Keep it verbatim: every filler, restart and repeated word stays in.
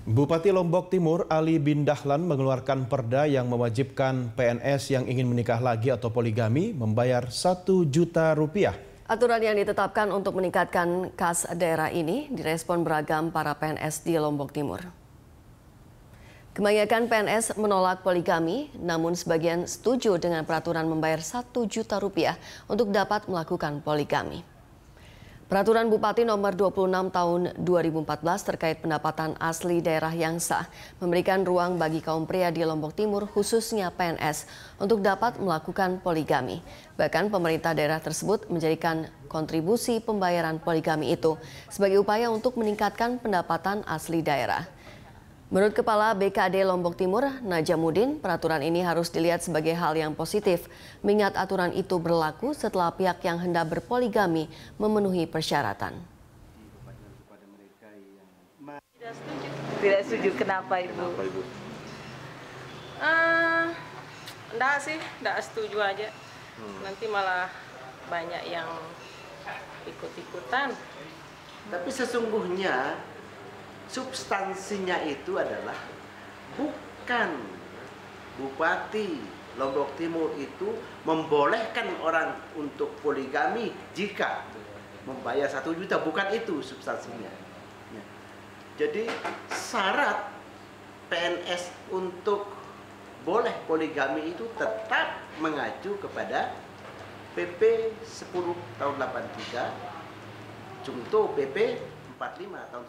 Bupati Lombok Timur Ali bin Dahlan mengeluarkan perda yang mewajibkan P N S yang ingin menikah lagi atau poligami membayar satu juta rupiah. Aturan yang ditetapkan untuk meningkatkan kas daerah ini direspon beragam para P N S di Lombok Timur. Kebanyakan P N S menolak poligami, namun sebagian setuju dengan peraturan membayar satu juta rupiah untuk dapat melakukan poligami. Peraturan Bupati nomor dua puluh enam tahun dua ribu empat belas terkait pendapatan asli daerah yang sah memberikan ruang bagi kaum pria di Lombok Timur khususnya P N S untuk dapat melakukan poligami. Bahkan pemerintah daerah tersebut menjadikan kontribusi pembayaran poligami itu sebagai upaya untuk meningkatkan pendapatan asli daerah. Menurut Kepala B K D Lombok Timur, Najamuddin, peraturan ini harus dilihat sebagai hal yang positif, mengingat aturan itu berlaku setelah pihak yang hendak berpoligami memenuhi persyaratan. Tidak setuju. Tidak setuju, kenapa Ibu? Kenapa, Ibu? Uh, enggak sih, enggak setuju aja. Hmm. Nanti malah banyak yang ikut-ikutan. Tapi sesungguhnya substansinya itu adalah bukan Bupati Lombok Timur itu membolehkan orang untuk poligami jika membayar satu juta, bukan itu substansinya. Ya. Jadi syarat P N S untuk boleh poligami itu tetap mengacu kepada P P sepuluh tahun delapan puluh tiga, contoh P P empat puluh lima tahun